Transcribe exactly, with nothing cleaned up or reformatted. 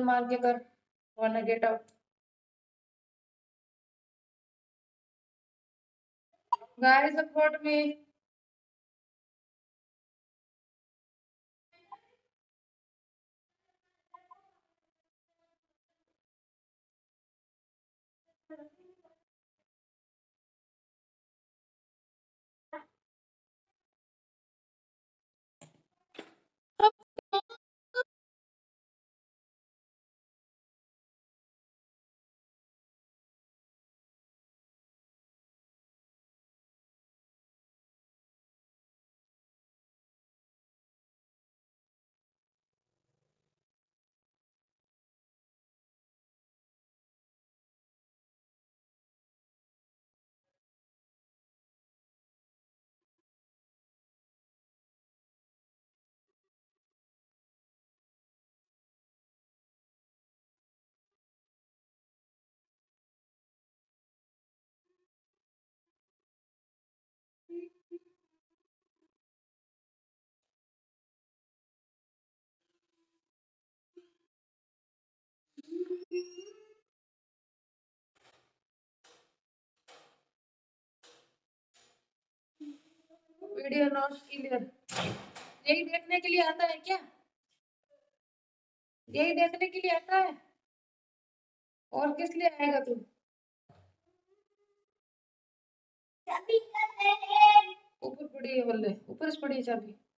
मार के कर, वरना get out. Guys support me. Video not clear. यही देखने के लिए आता है क्या? यही देखने के लिए आता है, और किस लिए आएगा तू? ऊपर पड़ी है, बल्ले ऊपर से पड़ी है चाबी।